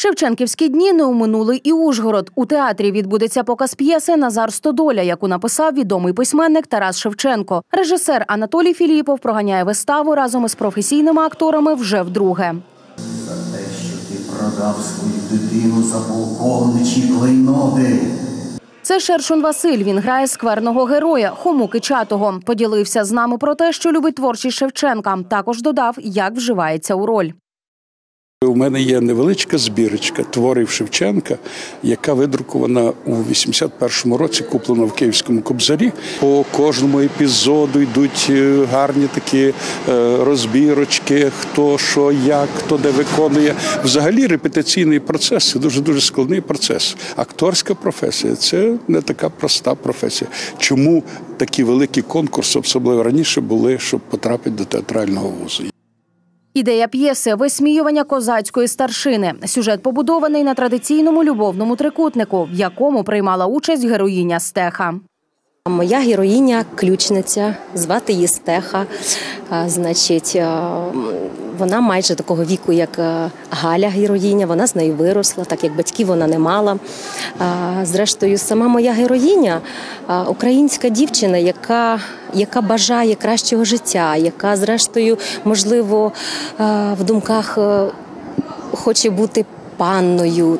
Шевченківські дні не оминули і Ужгород. У театрі відбудеться показ п'єси «Назар Стодоля», яку написав відомий письменник Тарас Шевченко. Режисер Анатолій Філіпов проганяє виставу разом із професійними акторами вже вдруге. За те, що ти продав свою дитину за полковничі клейноти. Це Шершун Василь. Він грає скверного героя Хому Кичатого. Поділився з нами про те, що любить творчість Шевченка. Також додав, як вживається у роль. У мене є невеличка збірочка творів Шевченка, яка видрукована у 81-му році, куплена в Київському Кобзарі. По кожному епізоду йдуть гарні такі розбірочки, хто що, як, хто де виконує. Взагалі репетиційний процес – це дуже складний процес. Акторська професія – це не така проста професія. Чому такі великі конкурси, особливо раніше, були, щоб потрапити до театрального вузу? Ідея п'єси – висміювання козацької старшини. Сюжет побудований на традиційному любовному трикутнику, в якому приймала участь героїня Стеха. Моя героїня – ключниця, звати її Стеха. Значить, вона майже такого віку, як Галя героїня, вона з нею виросла, так як батьків вона не мала. Зрештою, сама моя героїня – українська дівчина, яка бажає кращого життя, яка, зрештою, можливо, в думках хоче бути панною.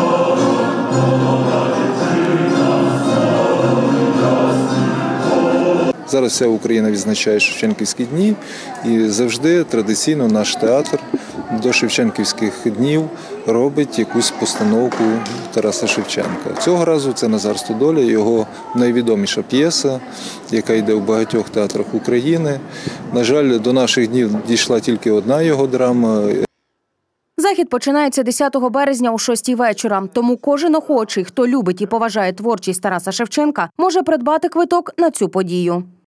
Зараз вся Україна відзначає Шевченківські дні, і завжди традиційно наш театр до Шевченківських днів робить якусь постановку Тараса Шевченка. Цього разу це «Назар Стодоля», його найвідоміша п'єса, яка йде в багатьох театрах України. На жаль, до наших днів дійшла тільки одна його драма. Захід починається 10 березня о 6-й вечора. Тому кожен охочий, хто любить і поважає творчість Тараса Шевченка, може придбати квиток на цю подію.